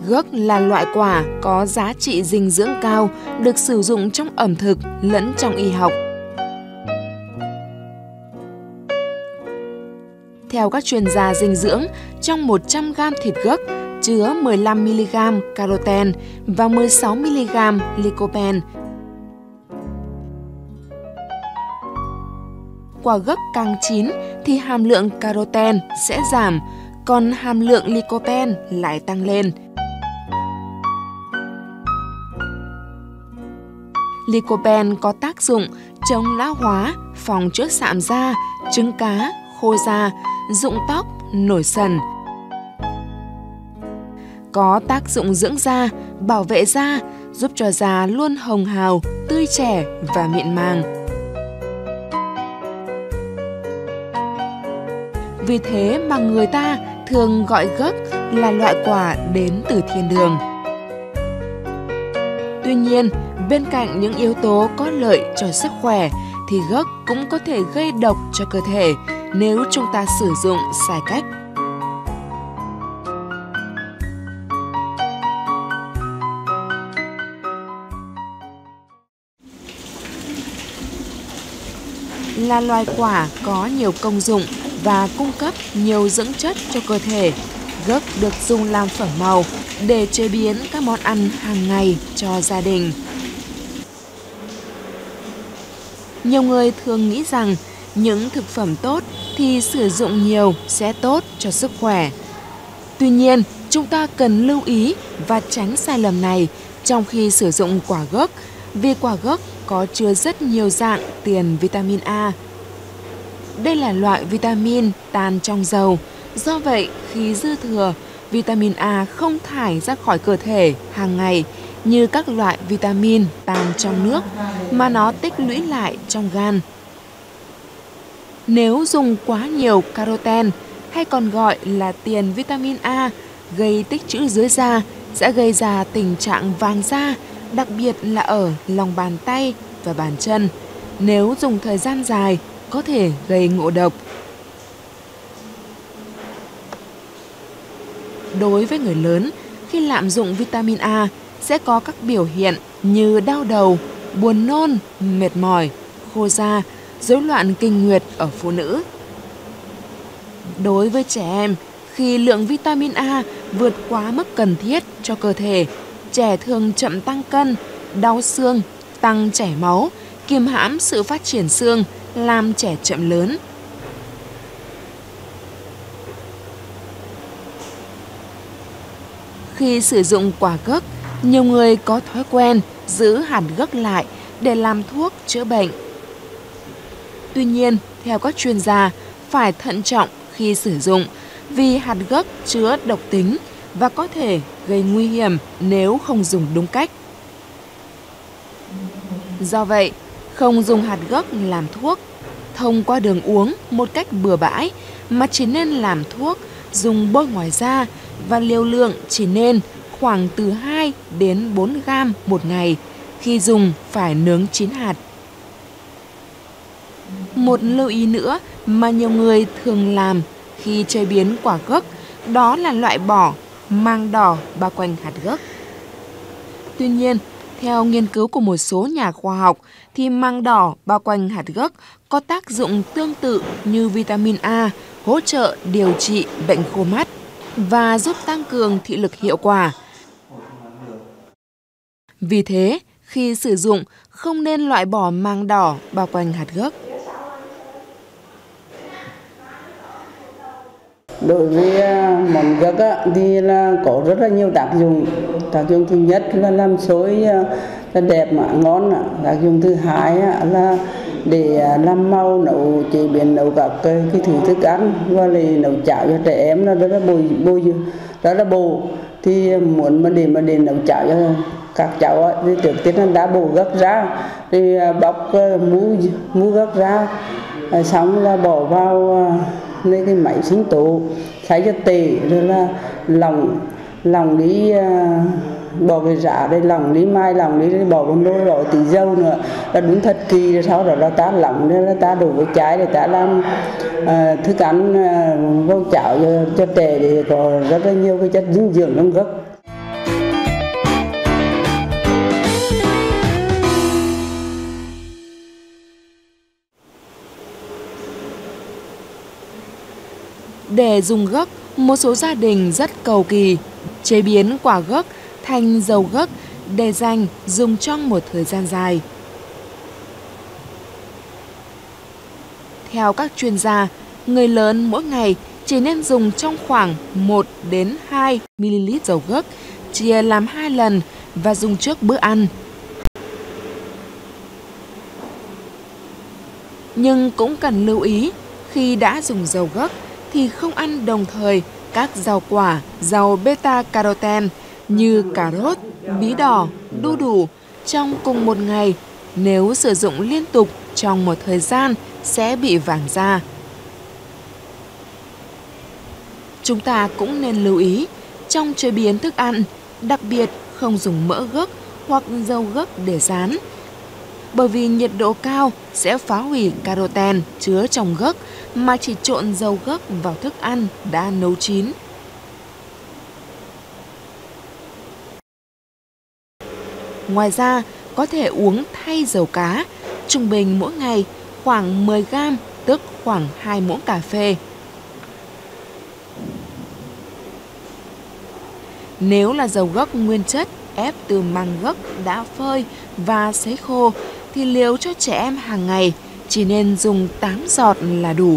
Gấc là loại quả có giá trị dinh dưỡng cao, được sử dụng trong ẩm thực lẫn trong y học. Theo các chuyên gia dinh dưỡng, trong 100 g thịt gấc chứa 15 mg caroten và 16 mg lycopene. Quả gấc càng chín thì hàm lượng caroten sẽ giảm, còn hàm lượng lycopene lại tăng lên. Lycopene có tác dụng chống lão hóa, phòng chữa sạm da, trứng cá, khô da, rụng tóc, nổi sần. Có tác dụng dưỡng da, bảo vệ da, giúp cho da luôn hồng hào, tươi trẻ và mịn màng. Vì thế mà người ta thường gọi gấc là loại quả đến từ thiên đường. Tuy nhiên, bên cạnh những yếu tố có lợi cho sức khỏe thì gấc cũng có thể gây độc cho cơ thể nếu chúng ta sử dụng sai cách. Là loài quả có nhiều công dụng và cung cấp nhiều dưỡng chất cho cơ thể. Gấc được dùng làm phẩm màu để chế biến các món ăn hàng ngày cho gia đình. Nhiều người thường nghĩ rằng những thực phẩm tốt thì sử dụng nhiều sẽ tốt cho sức khỏe. Tuy nhiên, chúng ta cần lưu ý và tránh sai lầm này trong khi sử dụng quả gấc, vì quả gấc có chứa rất nhiều dạng tiền vitamin A. Đây là loại vitamin tan trong dầu. Do vậy, khi dư thừa, vitamin A không thải ra khỏi cơ thể hàng ngày như các loại vitamin tan trong nước, mà nó tích lũy lại trong gan. Nếu dùng quá nhiều caroten, hay còn gọi là tiền vitamin A, gây tích trữ dưới da, sẽ gây ra tình trạng vàng da, đặc biệt là ở lòng bàn tay và bàn chân. Nếu dùng thời gian dài, có thể gây ngộ độc. Đối với người lớn, khi lạm dụng vitamin A sẽ có các biểu hiện như đau đầu, buồn nôn, mệt mỏi, khô da, rối loạn kinh nguyệt ở phụ nữ. Đối với trẻ em, khi lượng vitamin A vượt quá mức cần thiết cho cơ thể, trẻ thường chậm tăng cân, đau xương, tăng chảy máu, kiềm hãm sự phát triển xương, làm trẻ chậm lớn. Khi sử dụng quả gấc, nhiều người có thói quen giữ hạt gấc lại để làm thuốc chữa bệnh. Tuy nhiên, theo các chuyên gia, phải thận trọng khi sử dụng vì hạt gấc chứa độc tính và có thể gây nguy hiểm nếu không dùng đúng cách. Do vậy, không dùng hạt gấc làm thuốc thông qua đường uống một cách bừa bãi, mà chỉ nên làm thuốc dùng bôi ngoài da và liều lượng chỉ nên khoảng từ 2 đến 4 gram một ngày. Khi dùng phải nướng chín hạt. Một lưu ý nữa mà nhiều người thường làm khi chế biến quả gấc đó là loại bỏ màng đỏ bao quanh hạt gấc. Tuy nhiên, theo nghiên cứu của một số nhà khoa học thì màng đỏ bao quanh hạt gấc có tác dụng tương tự như vitamin A, hỗ trợ điều trị bệnh khô mắt và giúp tăng cường thị lực hiệu quả. Vì thế, khi sử dụng không nên loại bỏ màng đỏ bao quanh hạt gấc. Đối với món gấc thì là có rất là nhiều tác dụng. Tác dụng thứ nhất là làm xôi là đẹp mà ngon. Tác dụng thứ hai là để làm màu, nấu chế biến, nấu các cái thứ thức ăn và nấu cháo cho trẻ em là rất là bổ. Thì muốn để nấu cháo cho các cháu thì trước tiên là đã bổ gấc ra, thì bóc mú gấc ra, xong là bỏ vào lấy cái máy sinh tố xay cho tệ, rồi là lòng đi bỏ cái rạ đây, lòng đi mai, lòng đi bỏ con đôi, bỏ tí dầu nữa là đúng thật kỳ, rồi sau đó là ta lỏng, rồi là ta đổ với trái để ta làm thức ăn vô chảo cho trẻ, để có rất là nhiều cái chất dinh dưỡng trong gấc. Để dùng gấc, một số gia đình rất cầu kỳ chế biến quả gấc thành dầu gấc để dành dùng trong một thời gian dài. Theo các chuyên gia, người lớn mỗi ngày chỉ nên dùng trong khoảng 1 đến 2 ml dầu gấc, chia làm 2 lần và dùng trước bữa ăn. Nhưng cũng cần lưu ý, khi đã dùng dầu gấc thì không ăn đồng thời các rau quả giàu beta-carotene như cà rốt, bí đỏ, đu đủ trong cùng một ngày. Nếu sử dụng liên tục trong một thời gian sẽ bị vàng da. Chúng ta cũng nên lưu ý trong chế biến thức ăn, đặc biệt không dùng mỡ gấc hoặc dầu gấc để rán, bởi vì nhiệt độ cao sẽ phá hủy carotene chứa trong gấc mà chỉ trộn dầu gấc vào thức ăn đã nấu chín. Ngoài ra, có thể uống thay dầu cá, trung bình mỗi ngày khoảng 10 gram, tức khoảng 2 muỗng cà phê. Nếu là dầu gấc nguyên chất ép từ màng gấc đã phơi và sấy khô thì liều cho trẻ em hàng ngày chỉ nên dùng 8 giọt là đủ.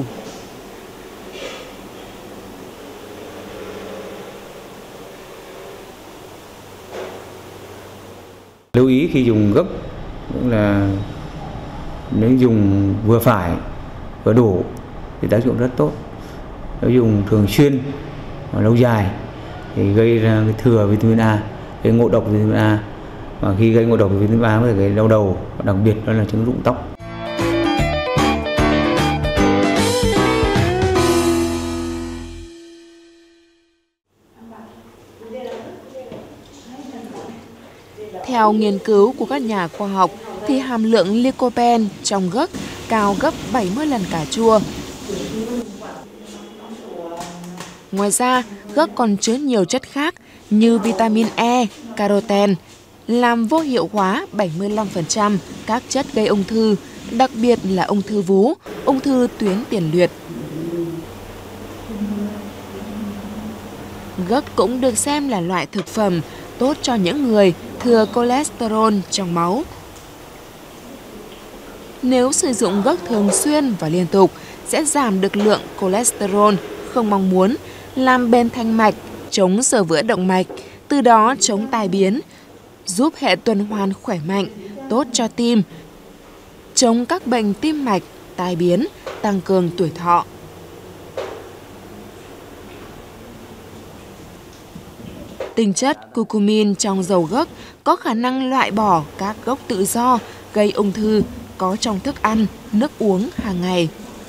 Lưu ý khi dùng gấc cũng là nếu dùng vừa phải, vừa đủ thì tác dụng rất tốt. Nếu dùng thường xuyên và lâu dài thì gây ra cái thừa vitamin A, gây ngộ độc vitamin A. Và khi gây ngộ độc vitamin A có thể gây đau đầu, đặc biệt đó là chứng rụng tóc. Theo nghiên cứu của các nhà khoa học thì hàm lượng lycopene trong gấc cao gấp 70 lần cà chua. Ngoài ra, gấc còn chứa nhiều chất khác như vitamin E, carotene, làm vô hiệu hóa 75% các chất gây ung thư, đặc biệt là ung thư vú, ung thư tuyến tiền liệt. Gấc cũng được xem là loại thực phẩm tốt cho những người thừa cholesterol trong máu. Nếu sử dụng gấc thường xuyên và liên tục sẽ giảm được lượng cholesterol không mong muốn, làm bền thanh mạch, chống xơ vữa động mạch, từ đó chống tai biến, giúp hệ tuần hoàn khỏe mạnh, tốt cho tim, chống các bệnh tim mạch, tai biến, tăng cường tuổi thọ. Tinh chất curcumin trong dầu gấc có khả năng loại bỏ các gốc tự do gây ung thư có trong thức ăn, nước uống hàng ngày.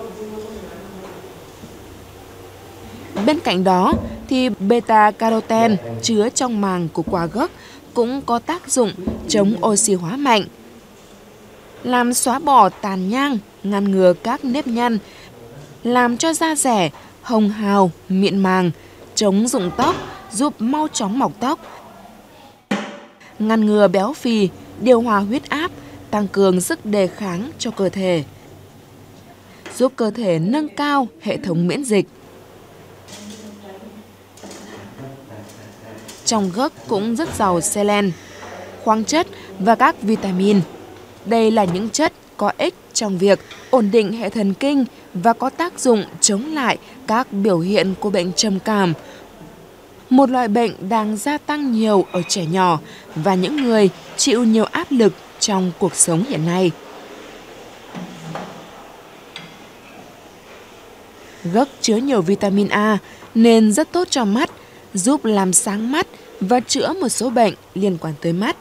Bên cạnh đó thì beta-carotene chứa trong màng của quả gấc cũng có tác dụng chống oxy hóa mạnh, làm xóa bỏ tàn nhang, ngăn ngừa các nếp nhăn, làm cho da rẻ hồng hào, mịn màng, chống rụng tóc, giúp mau chóng mọc tóc, ngăn ngừa béo phì, điều hòa huyết áp, tăng cường sức đề kháng cho cơ thể, giúp cơ thể nâng cao hệ thống miễn dịch. Trong gấc cũng rất giàu selen, khoáng chất và các vitamin. Đây là những chất có ích trong việc ổn định hệ thần kinh và có tác dụng chống lại các biểu hiện của bệnh trầm cảm, một loại bệnh đang gia tăng nhiều ở trẻ nhỏ và những người chịu nhiều áp lực trong cuộc sống hiện nay. Gấc chứa nhiều vitamin A nên rất tốt cho mắt, giúp làm sáng mắt và chữa một số bệnh liên quan tới mắt.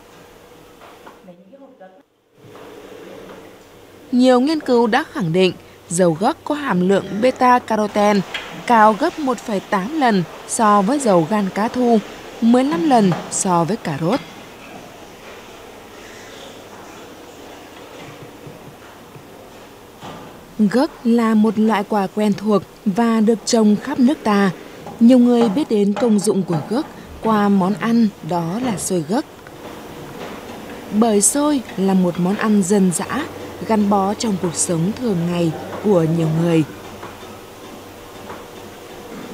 Nhiều nghiên cứu đã khẳng định dầu gấc có hàm lượng beta-carotene cao gấp 1,8 lần so với dầu gan cá thu, 15 lần so với cà rốt. Gấc là một loại quả quen thuộc và được trồng khắp nước ta. Nhiều người biết đến công dụng của gấc qua món ăn đó là xôi gấc. Bởi xôi là một món ăn dân dã, gắn bó trong cuộc sống thường ngày của nhiều người.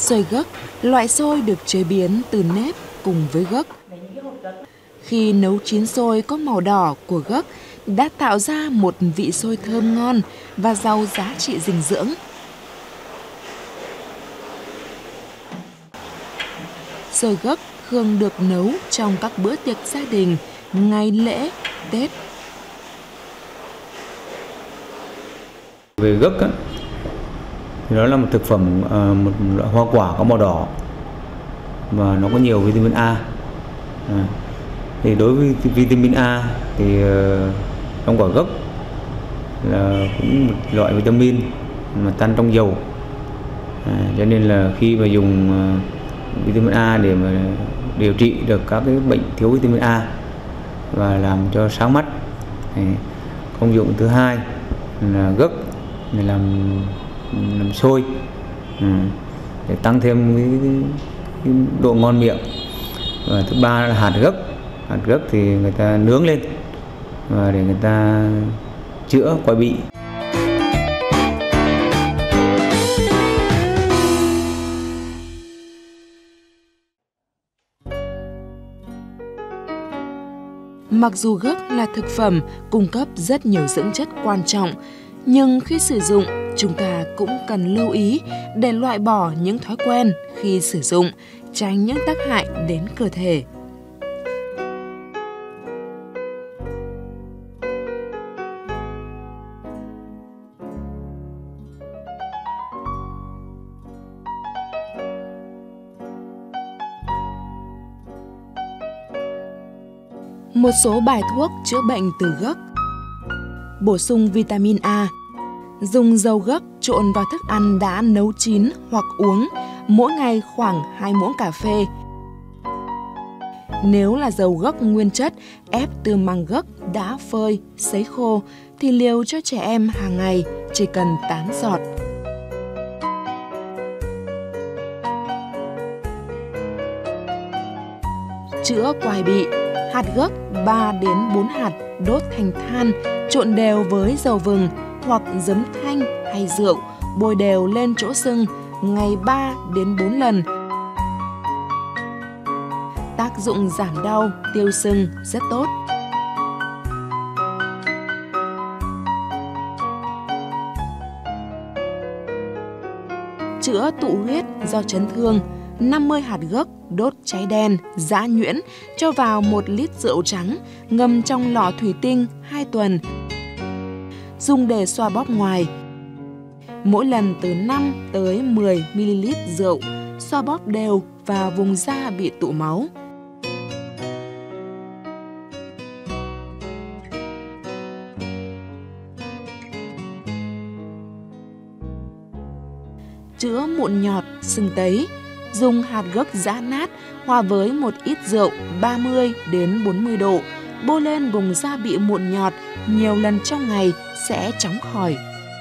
Xôi gấc, loại xôi được chế biến từ nếp cùng với gấc. Khi nấu chín xôi có màu đỏ của gấc đã tạo ra một vị xôi thơm ngon và giàu giá trị dinh dưỡng. Xôi gấc thường được nấu trong các bữa tiệc gia đình, ngày lễ, Tết. Về gấc á, thì đó là một thực phẩm, một loại hoa quả có màu đỏ và nó có nhiều vitamin A. Thì đối với vitamin A thì trong quả gấc là cũng một loại vitamin mà tan trong dầu, cho nên là khi mà dùng vitamin A để mà điều trị được các cái bệnh thiếu vitamin A và làm cho sáng mắt. Công dụng thứ hai là gấc để làm xôi để tăng thêm cái độ ngon miệng. Và thứ ba là hạt gấc. Hạt gấc thì người ta nướng lên và để người ta chữa quai bị. Mặc dù gấc là thực phẩm cung cấp rất nhiều dưỡng chất quan trọng, nhưng khi sử dụng, chúng ta cũng cần lưu ý để loại bỏ những thói quen khi sử dụng, tránh những tác hại đến cơ thể. Một số bài thuốc chữa bệnh từ gấc. Bổ sung vitamin A. Dùng dầu gấc trộn vào thức ăn đã nấu chín hoặc uống, mỗi ngày khoảng 2 muỗng cà phê. Nếu là dầu gấc nguyên chất ép từ măng gấc đã phơi, sấy khô thì liều cho trẻ em hàng ngày chỉ cần 8 giọt. Chữa quai bị. Hạt gấc 3 đến 4 hạt đốt thành than, trộn đều với dầu vừng hoặc giấm thanh hay rượu, bôi đều lên chỗ sưng ngày 3 đến 4 lần. Tác dụng giảm đau, tiêu sưng rất tốt. Chữa tụ huyết do chấn thương. 50 hạt gấc đốt cháy đen, giã nhuyễn, cho vào 1 lít rượu trắng, ngâm trong lọ thủy tinh 2 tuần. Dùng để xoa bóp ngoài. Mỗi lần từ 5 tới 10 ml rượu, xoa bóp đều vào vùng da bị tụ máu. Chữa mụn nhọt, sưng tấy. Dùng hạt gấc giã nát hòa với một ít rượu 30 đến 40 độ, bôi lên vùng da bị mụn nhọt nhiều lần trong ngày sẽ chóng khỏi.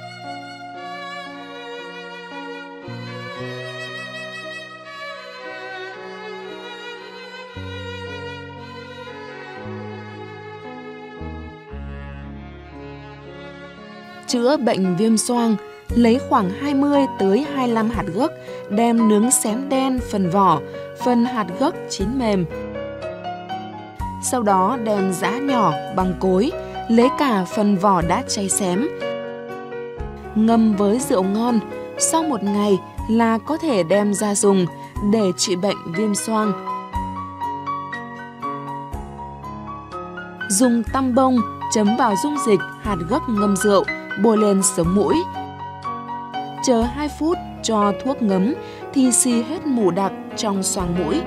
Chữa bệnh viêm xoang. Lấy khoảng 20 tới 25 hạt gấc, đem nướng xém đen phần vỏ, phần hạt gấc chín mềm. Sau đó đem giã nhỏ bằng cối, lấy cả phần vỏ đã cháy xém. Ngâm với rượu ngon, sau 1 ngày là có thể đem ra dùng để trị bệnh viêm xoang. Dùng tăm bông chấm vào dung dịch hạt gấc ngâm rượu, bôi lên sống mũi. Chờ 2 phút cho thuốc ngấm thì xì hết mủ đặc trong xoang mũi.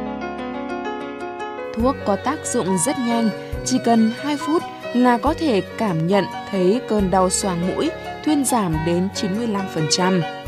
Thuốc có tác dụng rất nhanh, chỉ cần 2 phút là có thể cảm nhận thấy cơn đau xoang mũi thuyên giảm đến 95%.